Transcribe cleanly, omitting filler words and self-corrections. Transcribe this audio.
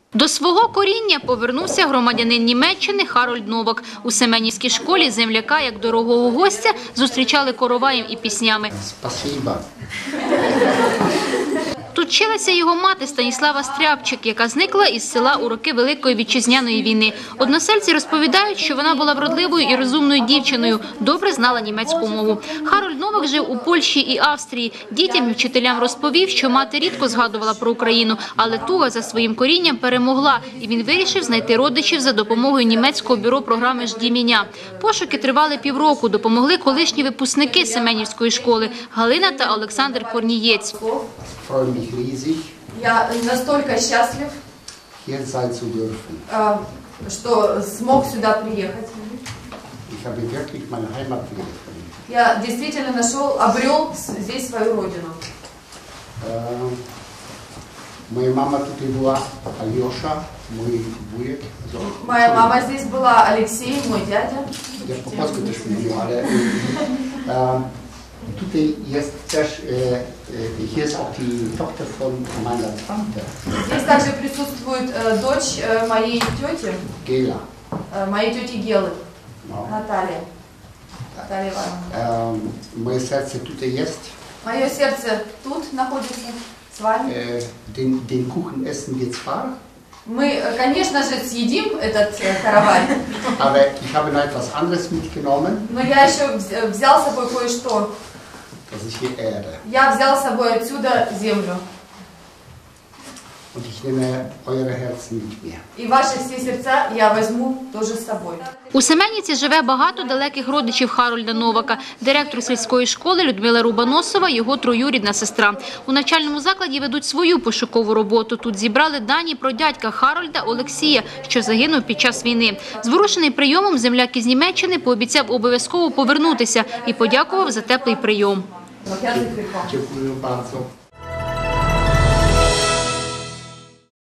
До свого коріння повернувся громадянин Німеччини Харольд Новак. У Семенівській школі земляка, як дорогого гостя, зустрічали короваєм і піснями. Спасибо. Тут вчилася його мати Станіслава Стряпчик, яка зникла із села у роки Великої Вітчизняної війни. Односельці розповідають, що вона була вродливою і розумною дівчиною, добре знала німецьку мову. Харольд Новак жив у Польщі і Австрії. Дітям і вчителям розповів, що мати рідко згадувала про Україну, але туга за своїм корінням перемогла, і він вирішив знайти родичів за допомогою німецького бюро програми «Жді меня». Пошуки тривали півроку, допомогли колишні випускники Семенівської школи Галина та Олександр Корнієць. Я настолько счастлив, что смог сюда приехать. Я действительно обрел здесь свою родину. Моя мама тут и была, Алеша, мой буек. Моя мама здесь была, Алексей, мой дядя. Я по-польски też mówił, ale tutaj jest też, hier ist auch die Tochter von meiner Tante. Здесь также присутствует дочь моей тети. Gela. Моей тети Гелы. No. Наталья. Наталья Ивановна. Moje serce tutaj jest. Мое сердце тут находится, с вами. Den Kuchen essen wir zwar. Мы, конечно же, съедим этот каравай. Aber ich habe noch etwas anderes mitgenommen. Но я еще взял с собой кое-что. Das ist hier Erde. Я взял с собой отсюда землю. Und ich nehme eure Herzen mit mir. И ваши все сердца я возьму тоже с собой. У Семенівці живе багато далеких родичів Харольда Новака. Директор сільської школи Людмила Рубаносова – його троюрідна сестра. У навчальному закладі ведуть свою пошукову роботу. Тут зібрали дані про дядька Харольда Олексія, що загинув під час війни. Зворушений прийомом, земляк із Німеччини пообіцяв обов'язково повернутися і подякував за теплий прийом. Dziękuję bardzo.